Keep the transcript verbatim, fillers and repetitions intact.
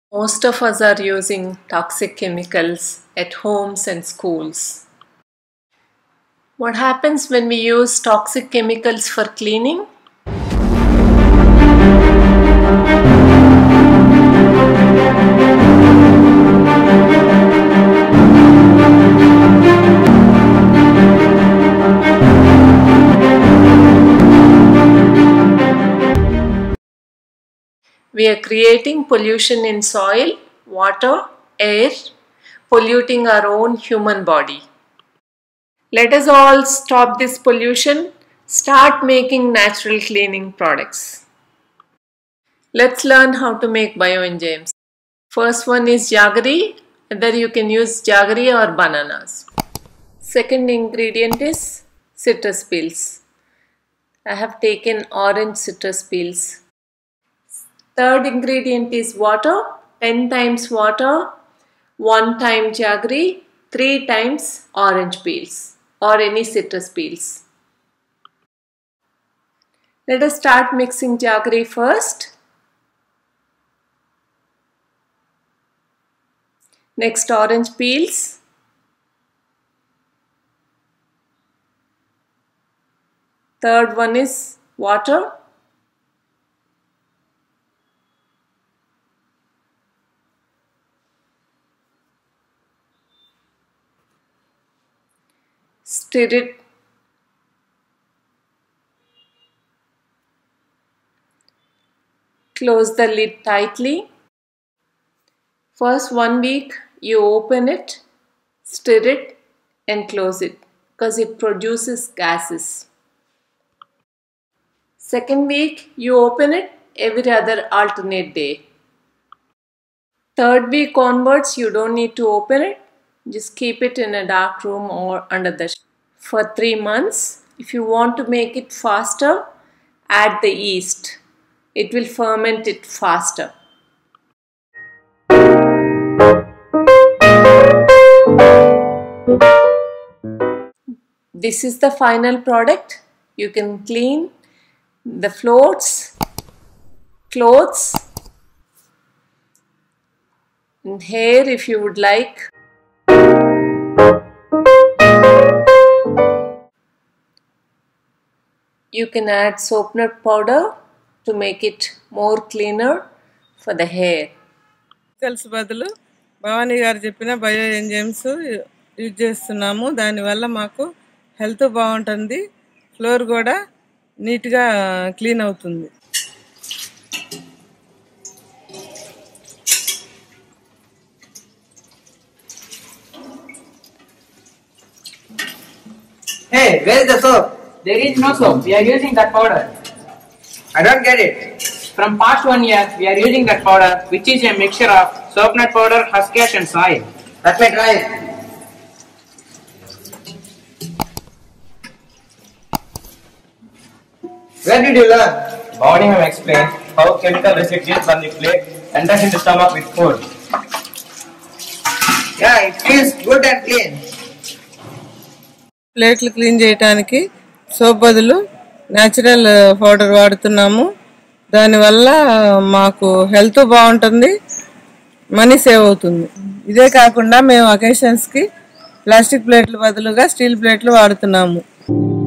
Most of us are using toxic chemicals at homes and schools. What happens when we use toxic chemicals for cleaning? We are creating pollution in soil, water, air, polluting our own human body. Let us all stop this pollution, start making natural cleaning products. Let's learn how to make bioenzymes. First one is jaggery, either you can use jaggery or bananas. Second ingredient is citrus peels. I have taken orange citrus peels. Third ingredient is water, ten times water, one time jaggery, three times orange peels or any citrus peels. Let us start mixing jaggery first. Next orange peels. Third one is water. Stir it. Close the lid tightly. First one week you open it, stir it and close it because it produces gases. Second week you open it every other alternate day. Third week onwards you don't need to open it. Just keep it in a dark room or under the shade. For three months. If you want to make it faster, add the yeast. It will ferment it faster. This is the final product. You can clean the floors, clothes, and hair if you would like. You can add soap nut powder to make it more cleaner for the hair. Chemicals బదులు భవానీ గారు చెప్పిన bio enzymes use చేస్తున్నాము. దానివల్ల మాకు health బాగుంటుంది, floor కూడా నీట్గా clean అవుతుంది. Hey, where is the soap? There is no soap. We are using that powder. I don't get it. From past one year, we are using that powder, which is a mixture of soap nut powder, husk ash, and soil. Let me try it. Where did you learn? Bhavani have explained how chemical residues from the plate enters into stomach with food. Yeah, it feels good and clean. ప్లేట్లు clean చేయడానికి soap బదులు natural powder వాడుతున్నాము. దానివల్ల మాకు health బాగుంటుంది, money save అవుతుంది. ఇదే కాకుండా మేము అకేషన్స్కి ప్లాస్టిక్ ప్లేట్ల బదులుగా స్టీల్ ప్లేట్లు వాడుతున్నాము.